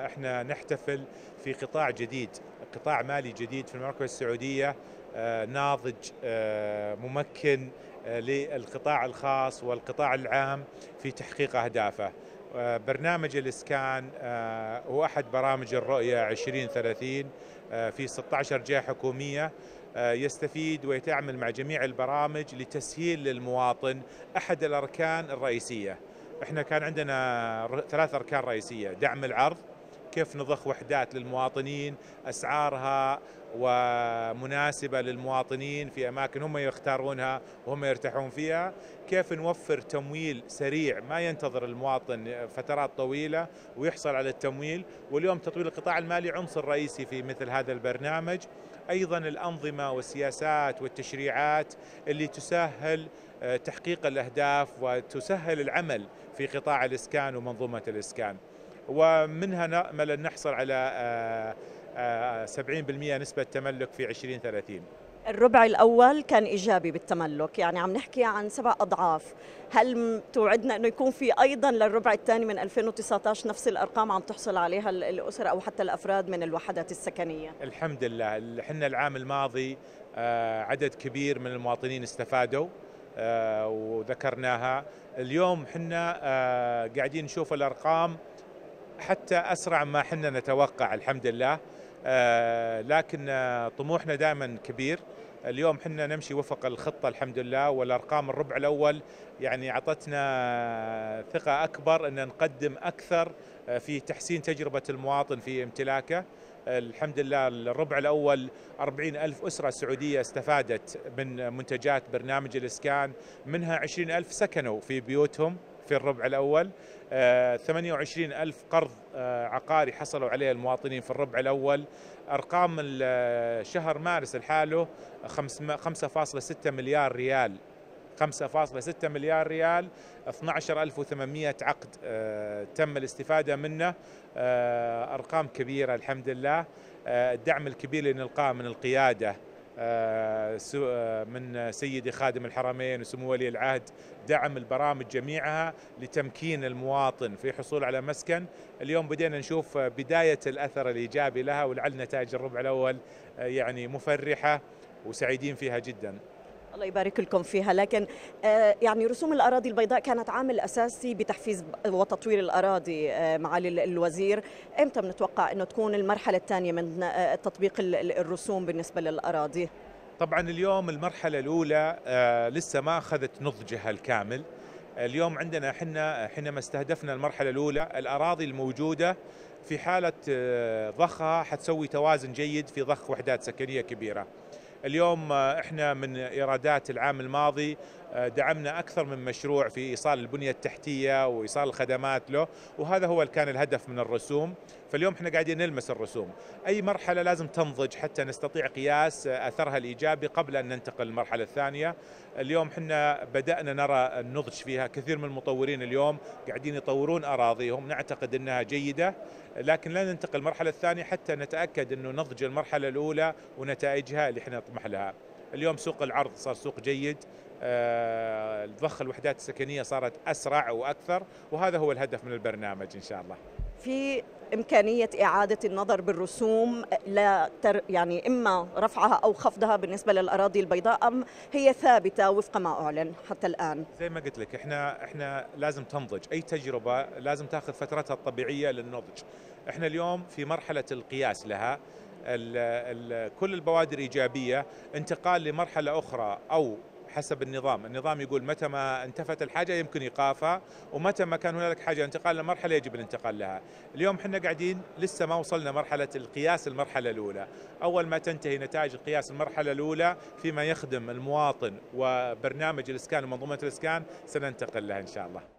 احنا نحتفل في قطاع جديد، قطاع مالي جديد في المملكة السعودية، ناضج، ممكن للقطاع الخاص والقطاع العام في تحقيق أهدافه. برنامج الإسكان هو أحد برامج الرؤية 2030 في 16 جهة حكومية، يستفيد ويتعامل مع جميع البرامج لتسهيل للمواطن أحد الأركان الرئيسية. احنا كان عندنا 3 أركان رئيسية: دعم العرض، كيف نضخ وحدات للمواطنين أسعارها ومناسبة للمواطنين في أماكن هم يختارونها وهم يرتاحون فيها، كيف نوفر تمويل سريع ما ينتظر المواطن فترات طويلة ويحصل على التمويل. واليوم تطوير القطاع المالي عنصر رئيسي في مثل هذا البرنامج. أيضا الأنظمة والسياسات والتشريعات اللي تسهل تحقيق الأهداف وتسهل العمل في قطاع الإسكان ومنظومة الإسكان، ومنها نأمل أن نحصل على 70% نسبة تملك في 2030. الربع الأول كان إيجابي بالتملك، يعني عم نحكي عن 7 أضعاف. هل توعدنا أنه يكون في أيضا للربع الثاني من 2019 نفس الأرقام عم تحصل عليها الأسر أو حتى الأفراد من الوحدات السكنية؟ الحمد لله، احنا العام الماضي عدد كبير من المواطنين استفادوا وذكرناها. اليوم احنا قاعدين نشوف الأرقام حتى أسرع ما حنا نتوقع، الحمد لله. لكن طموحنا دائما كبير. اليوم حنا نمشي وفق الخطة الحمد لله، والأرقام الربع الأول يعني أعطتنا ثقة أكبر أن نقدم أكثر في تحسين تجربة المواطن في امتلاكه. الحمد لله الربع الأول 40,000 أسرة سعودية استفادت من منتجات برنامج الإسكان، منها 20,000 سكنوا في بيوتهم في الربع الأول. 28,000 قرض عقاري حصلوا عليه المواطنين في الربع الأول. أرقام شهر مارس الحاله 5.6 مليار ريال، 5.6 مليار ريال، 12,800 عقد تم الاستفادة منه. أرقام كبيرة الحمد لله. الدعم الكبير اللي نلقاه من القيادة، من سيدي خادم الحرمين وسمو ولي العهد، دعم البرامج جميعها لتمكين المواطن في حصول على مسكن. اليوم بدينا نشوف بداية الأثر الإيجابي لها، ولعل نتائج الربع الأول يعني مفرحة وسعيدين فيها جدا. الله يبارك لكم فيها. لكن يعني رسوم الأراضي البيضاء كانت عامل أساسي بتحفيز وتطوير الأراضي معالي الوزير. إمتى بنتوقع أنه تكون المرحلة الثانية من تطبيق الرسوم بالنسبة للأراضي؟ طبعا اليوم المرحلة الأولى لسه ما أخذت نضجها الكامل. اليوم عندنا حينما استهدفنا المرحلة الأولى، الأراضي الموجودة في حالة ضخها حتسوي توازن جيد في ضخ وحدات سكنية كبيرة. اليوم احنا من ايرادات العام الماضي دعمنا اكثر من مشروع في ايصال البنيه التحتيه وايصال الخدمات له، وهذا هو كان الهدف من الرسوم. فاليوم احنا قاعدين نلمس الرسوم. اي مرحله لازم تنضج حتى نستطيع قياس اثرها الايجابي قبل ان ننتقل للمرحله الثانيه. اليوم احنا بدانا نرى النضج فيها. كثير من المطورين اليوم قاعدين يطورون اراضيهم، نعتقد انها جيده، لكن لا ننتقل المرحله الثانيه حتى نتاكد انه نضج المرحله الاولى ونتائجها اللي احنا نطمح لها. اليوم سوق العرض صار سوق جيد، ضخ الوحدات السكنيه صارت اسرع واكثر، وهذا هو الهدف من البرنامج ان شاء الله. في إمكانية إعادة النظر بالرسوم يعني إما رفعها أو خفضها بالنسبة للأراضي البيضاء، أم هي ثابتة وفق ما أعلن حتى الآن؟ زي ما قلت لك احنا لازم تنضج، أي تجربة لازم تاخذ فترتها الطبيعية للنضج. احنا اليوم في مرحلة القياس لها. كل البوادر إيجابية. انتقال لمرحلة أخرى أو حسب النظام يقول متى ما انتفت الحاجة يمكن إيقافها، ومتى ما كان هنالك حاجة انتقال لمرحلة يجب الانتقال لها. اليوم احنا قاعدين لسه ما وصلنا مرحلة القياس المرحلة الأولى. أول ما تنتهي نتائج القياس المرحلة الأولى فيما يخدم المواطن وبرنامج الإسكان ومنظومة الإسكان سننتقل لها إن شاء الله.